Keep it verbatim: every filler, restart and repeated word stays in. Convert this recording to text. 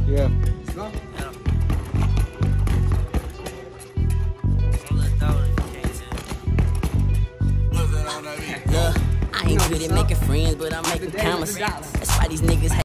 Yeah. Let's go. Look, I ain't good at making friends, but I make them count. That's why these niggas hate.